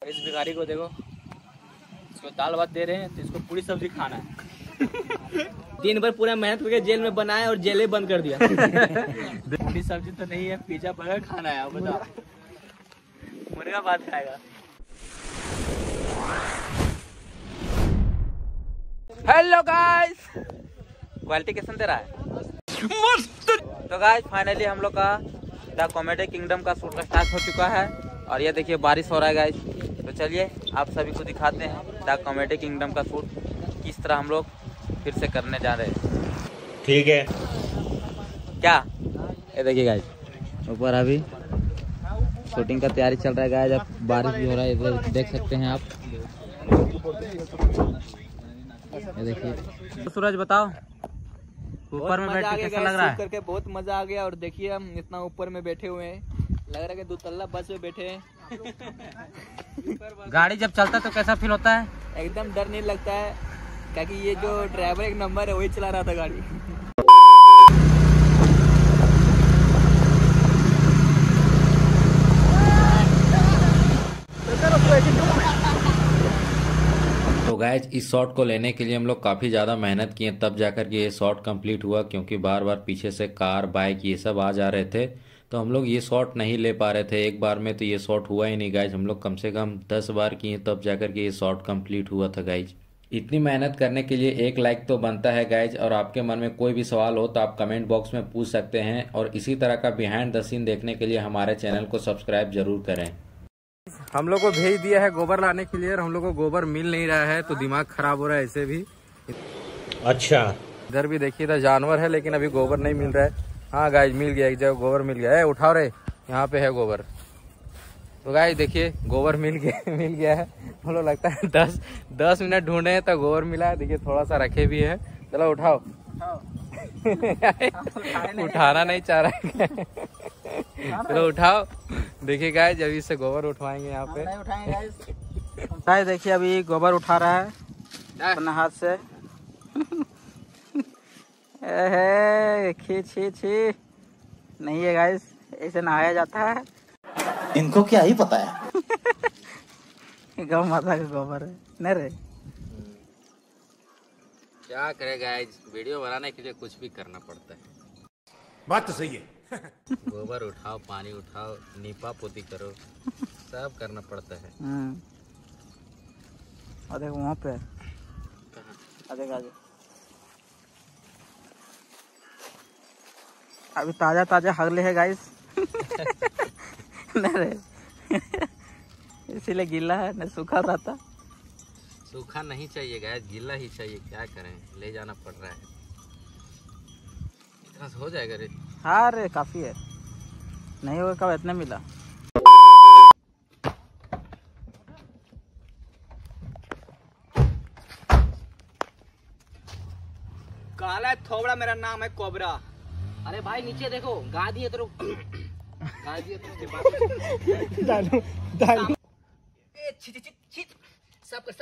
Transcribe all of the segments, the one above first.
इस भिखारी को देखो, इसको दाल भात दे रहे हैं तो इसको पूरी सब्जी खाना है। दिन भर पूरा मेहनत करके जेल में बनाया और जेल ही बंद कर दिया। पूरी सब्जी तो नहीं है, पिज्जा बर्गर खाना है। बताओ, मुर्गा भात खाएगा। हेलो गाइस, क्वालिटी कैसे दे रहा है? मस्त। तो गाइस फाइनली हम लोग का द कॉमेडी किंगडम का शूट स्टार्ट हो चुका है और ये देखिए बारिश हो रहा है गाइस। तो चलिए आप सभी को दिखाते हैं द कॉमेडी किंगडम का शूट किस तरह हम लोग फिर से करने जा रहे हैं। ठीक है क्या? ये देखिए गाइस, ऊपर अभी शूटिंग का तैयारी चल रहा है गाइस। अब बारिश भी हो रहा है, इधर देख सकते हैं आप। ये देखिए तो सूरज बताओ, ऊपर में बैठ के कैसा लग रहा है? करके बहुत मजा आ गया। और देखिए हम इतना ऊपर में बैठे हुए हैं, लग रहा है कि 2 तल्ला बस में बैठे हैं। गाड़ी जब चलता है तो कैसा फील होता है? एकदम डर नहीं लगता है, क्योंकि ये जो ड्राइवर एक नंबर है वही चला रहा था गाड़ी। तो गाइज इस शॉट को लेने के लिए हम लोग काफ़ी ज़्यादा मेहनत किए, तब जाकर के ये शॉट कंप्लीट हुआ। क्योंकि बार बार पीछे से कार बाइक ये सब आ जा रहे थे, तो हम लोग ये शॉट नहीं ले पा रहे थे। एक बार में तो ये शॉट हुआ ही नहीं गाइज। हम लोग कम से कम 10 बार किए तब जाकर के ये शॉट कंप्लीट हुआ था गाइज। इतनी मेहनत करने के लिए एक लाइक तो बनता है गाइज। और आपके मन में कोई भी सवाल हो तो आप कमेंट बॉक्स में पूछ सकते हैं। और इसी तरह का बिहाइंड द सीन देखने के लिए हमारे चैनल को सब्सक्राइब जरूर करें। हम लोग को भेज दिया है गोबर लाने के लिए और हम लोग को गोबर मिल नहीं रहा है, तो दिमाग खराब हो रहा है ऐसे भी। अच्छा, इधर भी देखिए, इधर जानवर है लेकिन अभी गोबर नहीं मिल रहा है। हाँ गाइज मिल गया, एक जगह गोबर मिल गया है। उठाओ रे, यहाँ पे है गोबर। तो गाइज देखिए गोबर मिल गया है। हम लोग लगता है 10 मिनट ढूंढे हैं तो गोबर मिला है। देखिए थोड़ा सा रखे भी है। चलो उठाओ। उठाना नहीं चाह रहा है। चलो उठाओ। देखिए गाइस अभी से गोबर उठवाएंगे यहाँ पे। नहीं उठाएंगे गाइस। देखिए अभी गोबर उठा रहा है अपने हाथ से। छी नहीं है गाइस, ऐसे नहाया जाता है। इनको क्या ही पता है। गौ माता का गोबर है नहीं रे। क्या करे गाइज, वीडियो बनाने के लिए कुछ भी करना पड़ता है। बात तो सही है। गोबर उठाओ, पानी उठाओ, नीपा पोती करो, सब करना पड़ता है। देखो वहाँ पे अभी ताजा हगले है गाइस। नहीं रे, इसीलिए गीला है, नहीं सूखा रहता। सूखा नहीं चाहिए गाइस, गीला ही चाहिए। क्या करें, ले जाना पड़ रहा है। इतना हो जाएगा रे? हाँ रे काफी है, नहीं होगा कब इतना मिला। काला थोबड़ा मेरा नाम है कोबरा। अरे भाई नीचे देखो, गा दिए तो डालो सब कर।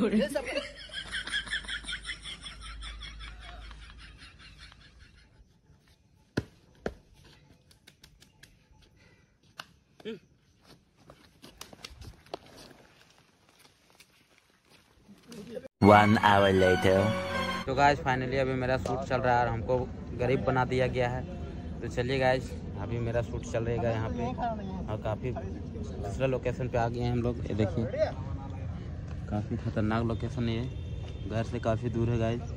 One hour later. तो गाइस फाइनली अभी मेरा शूट चल रहा है और हमको गरीब बना दिया गया है। तो चलिए गाइस अभी मेरा शूट चल रहेगा यहाँ पे और काफ़ी दूसरा लोकेशन पे आ गए हैं हम लोग। ये देखिए काफ़ी खतरनाक लोकेशन है, घर से काफ़ी दूर है गाइस।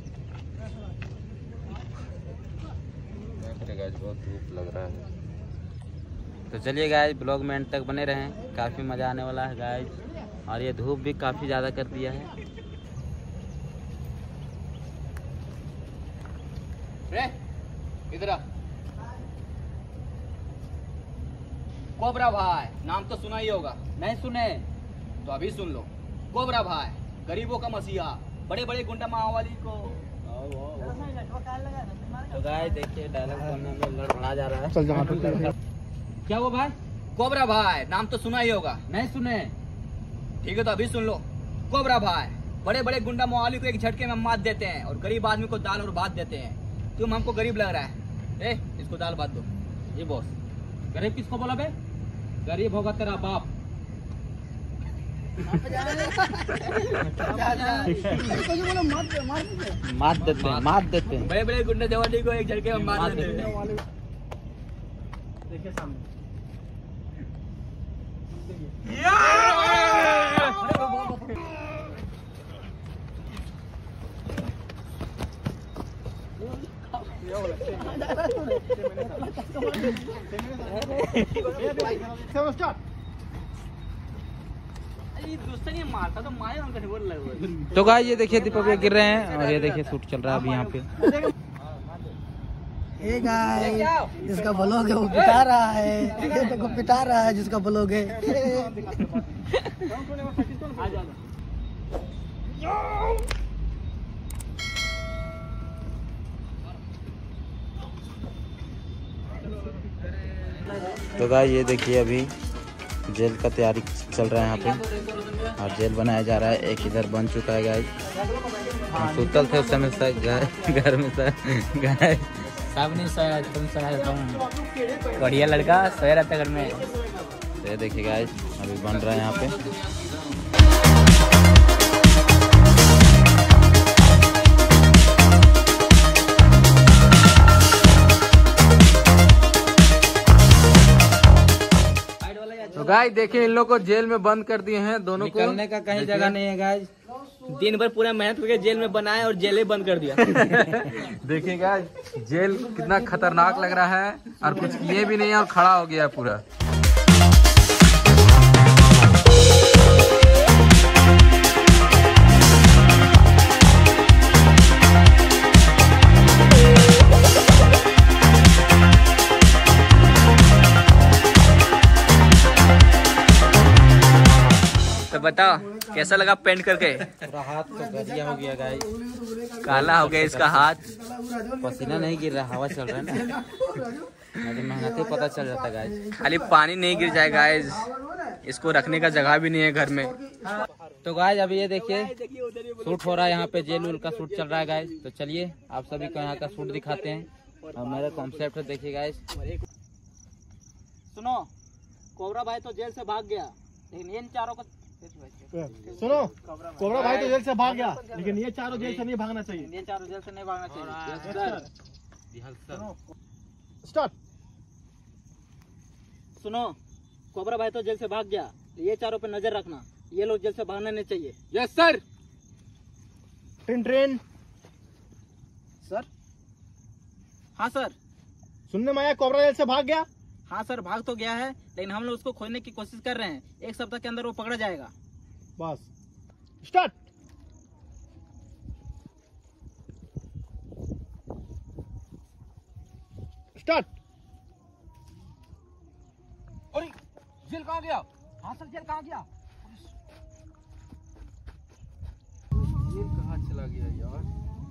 बहुत धूप लग रहा है। तो चलिए गाइस ब्लॉग में एंड तक बने रहें, काफ़ी मज़ा आने वाला है गाइस। और ये धूप भी काफ़ी ज़्यादा कर दिया है। इधर कोबरा भाई नाम तो सुना ही होगा, नहीं सुने तो अभी सुन लो। कोबरा भाई गरीबों का मसीहा, बड़े बड़े गुंडा माओवादी को। तो गाइस देखिए डायलॉग बोलने में लड़खड़ा जा रहा है। क्या वो भाई? कोबरा भाई नाम तो सुना ही होगा, नहीं सुने? ठीक है तो अभी सुन लो। कोबरा भाई बड़े बड़े गुंडा माओवादी को एक झटके में मात देते हैं और गरीब आदमी को दाल और भात देते हैं। तुम हमको गरीब लग रहा है, इसको दाल भात दो। ये बॉस गरीब किसको बोला बे? गरीब होगा तेरा बाप। मार देते हैं। बड़े बड़े गुंडे जवानी को एक झटके में मार देते हैं। देखिए सामने मारता तो मारे हमको। तो गाइस ये देखिए दीपक भैया गिर रहे हैं और ये देखिए शूट चल रहा है अभी यहाँ पे। हे गाइस, जिसका ब्लॉग है वो पिटा रहा है, ये देखो पिटा रहा है जिसका ब्लॉग है। तो गाइस ये देखिए अभी जेल का तैयारी चल रहा है यहाँ पे और जेल बनाया जा रहा है। एक इधर बन चुका है गाइस। हम सुतल थे उस समय घर में गाइस सब नहीं सोया, तुम सोया तुम बढ़िया लड़का सोया रहता घर में। ये देखिए गाइस अभी बन रहा है यहाँ पे। तो गाइस देखिए इन लोग को जेल में बंद कर दिए हैं दोनों को। निकलने का कहीं जगह नहीं है गाइस। दिन भर पूरा मेहनत करके जेल में बनाए और जेल ही बंद कर दिया। देखिए गाइस जेल कितना खतरनाक लग रहा है और कुछ किए भी नहीं और खड़ा हो गया पूरा। तो बताओ कैसा लगा पेंट करके? पूरा हाथ तो गरिया हो गया गाइस, काला हो गया इसका हाथ। पसीना नहीं गिर रहा, हवा चल रहा है ना। मेहनत ही पता चल जाता गाइस। खाली पानी नहीं गिर जाए गाइस, इसको रखने का जगह भी नहीं है घर में। तो गाइस अभी ये देखिए शूट हो रहा है यहाँ पे, जेल उल का शूट चल रहा है गाइस। तो चलिए आप सभी को यहाँ का शूट दिखाते हैं और मेरा कॉन्सेप्ट देखिए गाइस। सुनो, कोबरा भाई तो जेल से भाग गया, लेकिन इन चारों को सुनो, कोबरा भाई तो जेल से भाग गया, लेकिन ये चारों जेल से नहीं भागना चाहिए। ये चारों जेल से नहीं भागना चाहिए। स्टार्ट। सुनो, कोबरा भाई तो जेल से भाग गया, ये चारों पे नजर रखना, ये लोग जेल से भागना नहीं चाहिए। Yes sir. Train sir. हाँ सर। सुनने में आया कोबरा जेल से भाग गया। हाँ सर, भाग तो गया है, लेकिन हम लोग उसको खोजने की कोशिश कर रहे हैं। एक सप्ताह के अंदर वो पकड़ा जाएगा। बस स्टार्ट। स्टार्ट। अरे जेल कहाँ गया? हाँ सर, जेल कहाँ गया? जेल कहाँ चला गया यार?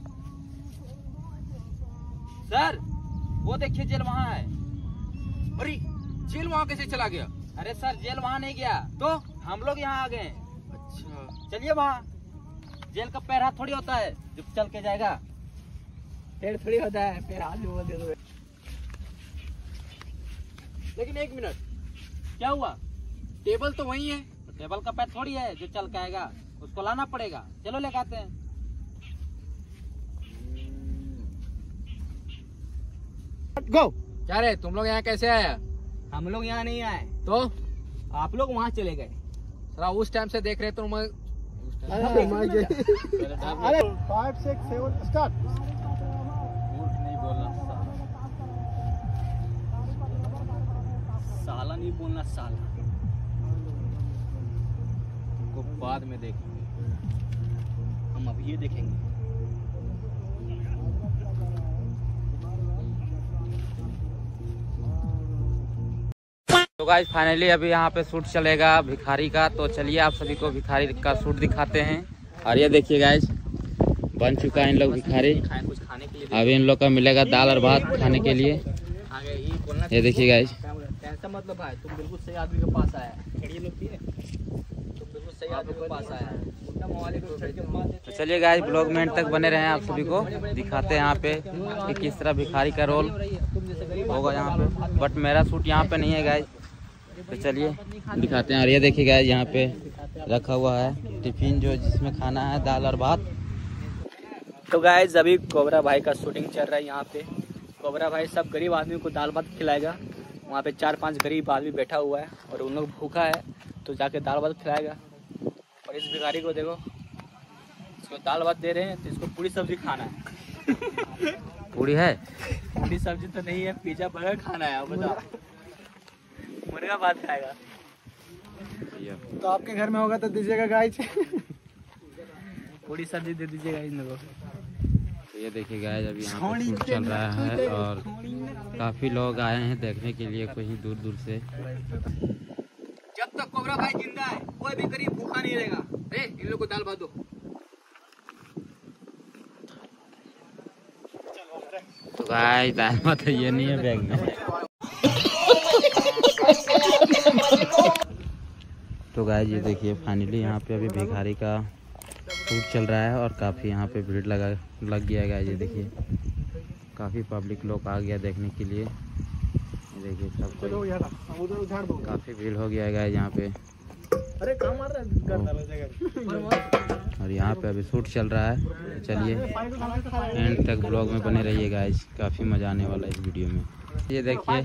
सर वो देखिए जेल वहाँ है। अरे जेल वहाँ कैसे चला गया? अरे सर जेल वहाँ नहीं गया, तो हम लोग यहाँ आ गए। अच्छा चलिए वहाँ। जेल का पैर हाथ थोड़ी होता है जो चल के जाएगा, पैर थोड़ी होता है, पैर हाथ भी बोल दे दो। लेकिन एक मिनट, क्या हुआ? टेबल तो वही है, टेबल का पैर थोड़ी है जो चल के आएगा, उसको लाना पड़ेगा। चलो लेके आते हैं। गो। क्या रे, तुम लोग यहाँ कैसे आया? हम लोग यहाँ नहीं आए, तो आप लोग वहाँ चले गए। उस टाइम से देख रहे तुम। अरे 5 6 7 स्टार्ट। नहीं बोलना साला, नहीं बोलना साला। तुमको बाद में देखेंगे, हम अभी ये देखेंगे। तो गाइस फाइनली अभी यहाँ पे शूट चलेगा भिखारी का। तो चलिए आप सभी को भिखारी का शूट दिखाते हैं। और ये देखिए गाइस बन चुका है इन लोग भिखारी। कुछ खाने के लिए अभी इन लोग का मिलेगा दाल और भात खाने के लिए। ये देखिए गाइस। टेंशन मतलब भाई, तुम बिल्कुल सही आदमी के पास आया। तुम बिल्कुल सही आदमी के पास आया। तो चलिए गाइस ब्लॉग में एंड तक बने रहे हैं, आप सभी को दिखाते हैं यहाँ पे कि किस तरह भिखारी का रोल होगा यहाँ पे। बट मेरा शूट यहाँ पे नहीं है गाइस, तो चलिए दिखाते हैं। और ये देखिए गाइस यहाँ पे रखा हुआ है टिफिन जो जिसमें खाना है दाल और भात। तो गाइस अभी कोबरा भाई का शूटिंग चल रहा है यहाँ पे। कोबरा भाई सब गरीब आदमी को दाल भात खिलाएगा। वहाँ पे 4-5 गरीब आदमी बैठा हुआ है और उन लोग भूखा है तो जाके दाल भात खिलाएगा। और इस भिखारी को देखो, इसको दाल भात दे रहे हैं तो इसको पूरी सब्जी खाना है। पूरी है, पूरी सब्जी तो नहीं है, पिज्जा बर्गर खाना है। बताओ, मुर्गा भात खाएगा। तो आपके घर में होगा तो दीजिएगा गाइस। पूरी सब्जी दे दीजिएगा इन लोगों को। तो ये देखिए गाइस अभी यहाँ पे शूट चल रहा है और काफी लोग आए हैं देखने के लिए कहीं दूर दूर से। जब तक कोबरा भाई जिंदा है कोई भी गरीब भूखा नहीं रहेगा। इन लोग को दाल भात दो। तो गाइस दाल भात ये नहीं है बैग में। तो गाइस ये देखिए फाइनली यहाँ पे अभी भिखारी का शूट चल रहा है और काफ़ी यहाँ पे भीड़ लग गया है गाइस। ये देखिए काफ़ी पब्लिक लोग आ गया देखने के लिए। ये देखिए सब काफ़ी भीड़ हो गया है गाइस यहाँ पे। और यहाँ पे अभी शूट चल रहा है। चलिए एंड तक ब्लॉग में बने रहिए गाइस, काफ़ी मज़ा आने वाला है इस वीडियो में। ये देखिए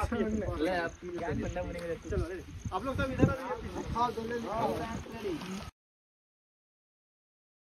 आप लोग सब इधर